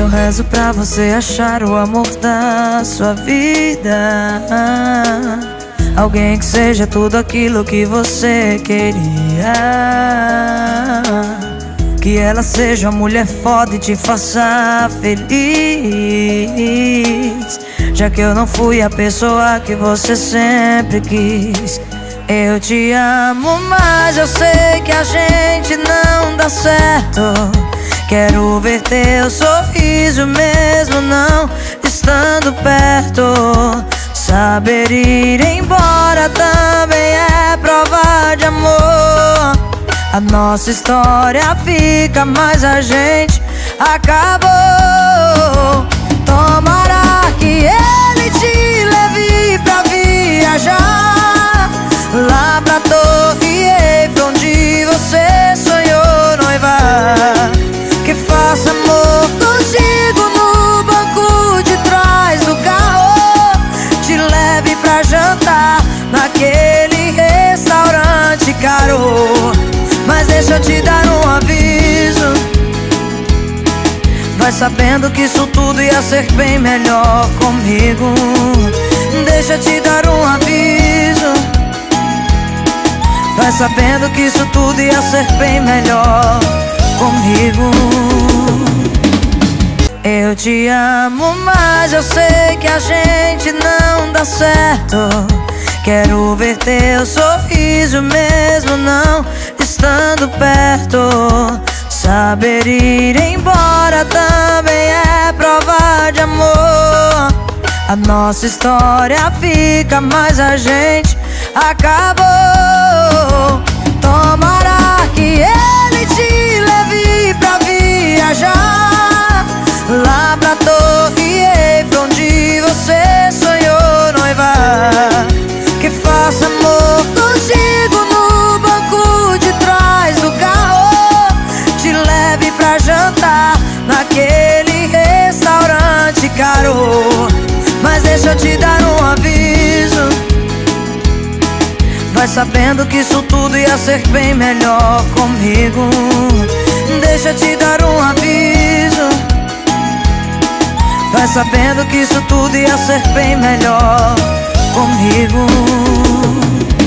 Eu rezo pra você achar o amor da sua vida, alguém que seja tudo aquilo que você queria. Que ela seja uma mulher foda e te faça feliz, já que eu não fui a pessoa que você sempre quis. Eu te amo, mas eu sei que a gente não dá certo. Quero ver teu sorriso mesmo não estando perto. Saber ir embora também é prova de amor. A nossa história fica, mas a gente acabou. Tomara que ele te leve pra viajar lá pra Torre Eiffel, onde você sonhou noivar. Que faça amor contigo no banco de trás do carro, te leve pra jantar naquele restaurante caro. Mas deixa eu te dar um aviso, vai sabendo que isso tudo ia ser bem melhor comigo. Deixa eu te dar um aviso, vai sabendo que isso tudo ia ser bem melhor comigo. Eu te amo, mas eu sei que a gente não dá certo. Quero ver teu sorriso mesmo não estando perto. Saber ir embora também é prova de amor. A nossa história fica, mas a gente acabou. Tomara que ele te leve pra viajar lá pra Torre Eiffel, onde você sonhou noivar. Que faça amor contigo no banco de trás do carro, te leve pra jantar naquele restaurante caro. Mas deixa eu te dar um aviso, vai sabendo que isso tudo ia ser bem melhor comigo. Deixa eu te dar um aviso, vai sabendo que isso tudo ia ser bem melhor comigo.